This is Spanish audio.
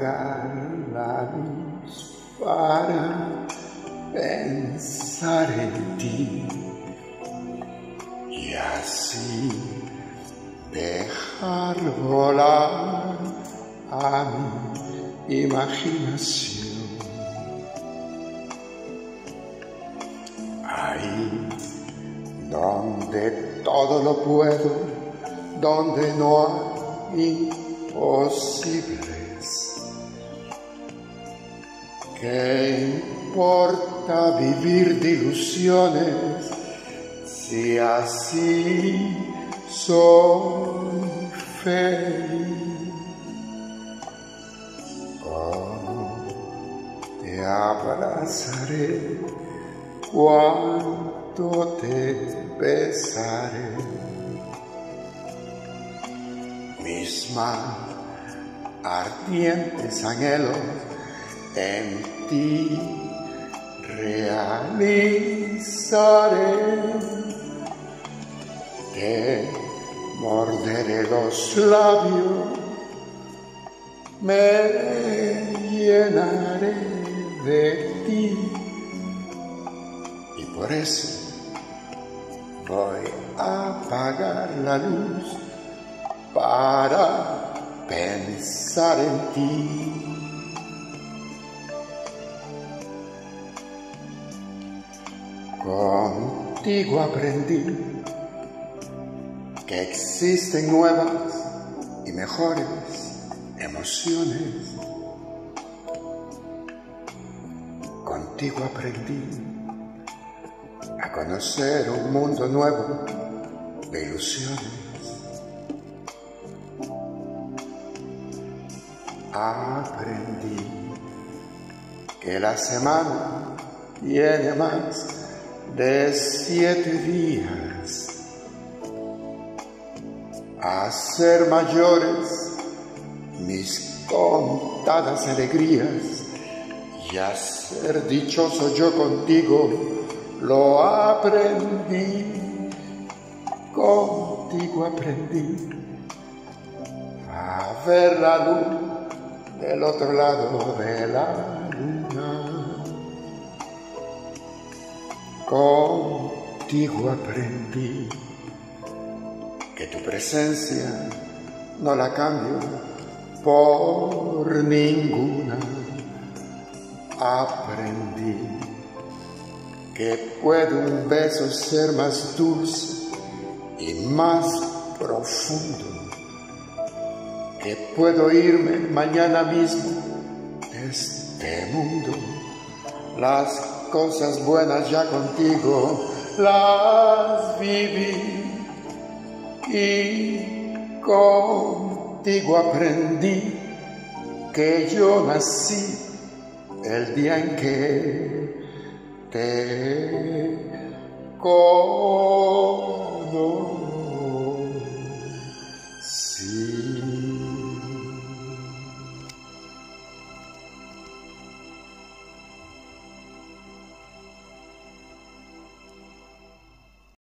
apagar la luz para pensar en ti y así dejar volar a mi imaginación. Ahí donde todo lo puedo, donde no hay imposibles. ¿Qué importa vivir de ilusiones si así soy feliz? ¿Cómo te abrazaré? ¿Cuánto te besaré? Mis más ardientes anhelos en ti realizaré. Te morderé los labios, me llenaré de ti. Y por eso voy a apagar la luz para pensar en ti. Contigo aprendí que existen nuevas y mejores emociones. Contigo aprendí a conocer un mundo nuevo de ilusiones. Aprendí que la semana tiene más de 7 días. A ser mayores mis contadas alegrías y a ser dichoso yo contigo lo aprendí. Contigo aprendí a ver la luz del otro lado de la luna. Contigo aprendí que tu presencia no la cambio por ninguna. Aprendí que puede un beso ser más dulce y más profundo, que puedo irme mañana mismo de este mundo. Las cosas buenas ya contigo las viví y contigo aprendí que yo nací el día en que te conocí.